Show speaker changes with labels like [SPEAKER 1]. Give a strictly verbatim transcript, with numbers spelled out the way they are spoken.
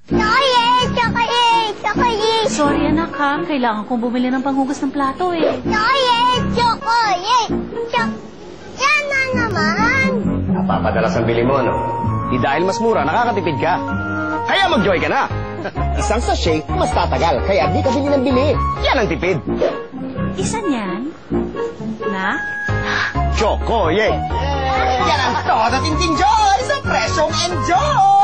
[SPEAKER 1] Chocolate! Chocolate! Chocolate!
[SPEAKER 2] Sorry anak ha, kailangan kong bumili ng panghugas ng plato eh.
[SPEAKER 1] Chocolate! Chocolate! Choc... Yan na naman!
[SPEAKER 3] Napapadalas ang bili mo, ano? Di dahil mas mura, nakakatipid ka. Kaya mag-joy ka na!
[SPEAKER 4] Isang sachet, mas tatagal, kaya di ka bili ng bili.
[SPEAKER 3] Yan ang tipid.
[SPEAKER 2] Isa niyan? Na?
[SPEAKER 3] Choco, yay!
[SPEAKER 4] Yan ang todo tinting joy sa presyong enjoy!